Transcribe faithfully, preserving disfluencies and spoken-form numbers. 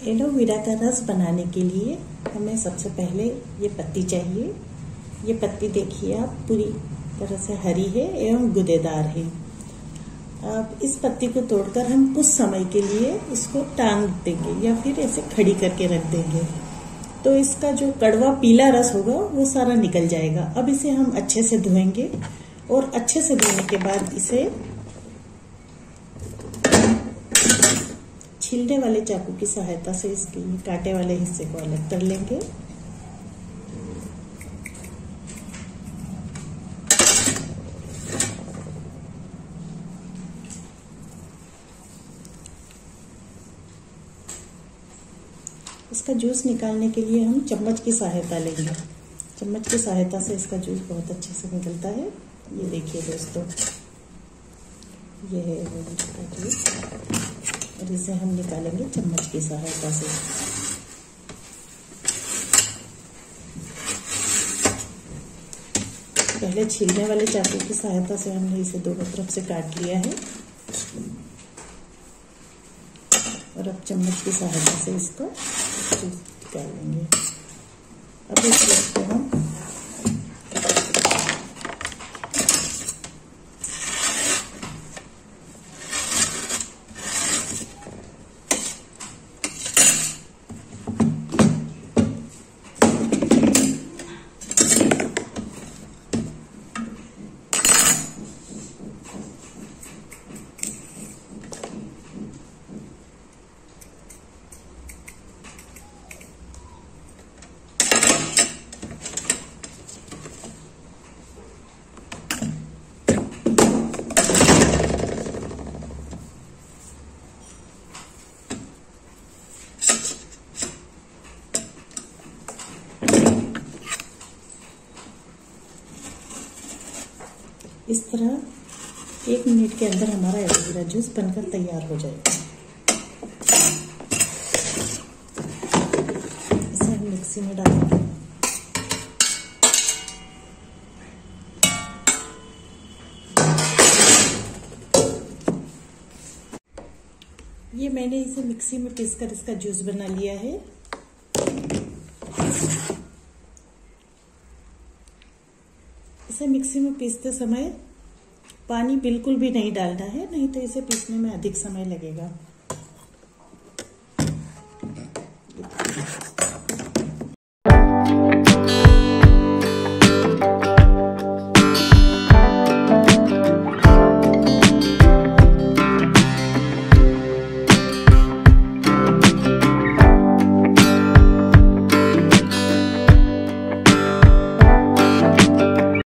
Aloe vera का रस बनाने के लिए हमें सबसे पहले ये पत्ती चाहिए। ये पत्ती देखिए आप पूरी तरह से हरी है एवं गुदेदार है। अब इस पत्ती को तोड़कर हम कुछ समय के लिए इसको टांग देंगे या फिर ऐसे खड़ी करके रख देंगे, तो इसका जो कड़वा पीला रस होगा वो सारा निकल जाएगा। अब इसे हम अच्छे से धोएंगे और अच्छे से धोने के बाद इसे छीलने वाले चाकू की सहायता से इसके कांटे वाले हिस्से को अलग कर लेंगे। इसका जूस निकालने के लिए हम चम्मच की सहायता लेंगे। चम्मच की सहायता से इसका जूस बहुत अच्छे से निकलता है। ये देखिए दोस्तों, ये है इसका जूस और इसे हम निकालेंगे चम्मच की सहायता से। पहले छीलने वाले चाकू की सहायता से हमने इसे दोनों तरफ से काट लिया है और अब चम्मच की सहायता से इसको निकाल लेंगे। अब इस जूस को हम इस तरह एक मिनट के अंदर हमारा एलोवेरा जूस बनकर तैयार हो जाएगा। इसे हम मिक्सी में डालेंगे। ये मैंने इसे मिक्सी में पीसकर इसका जूस बना लिया है। इसे मिक्सी में पीसते समय पानी बिल्कुल भी नहीं डालना है, नहीं तो इसे पीसने में अधिक समय लगेगा।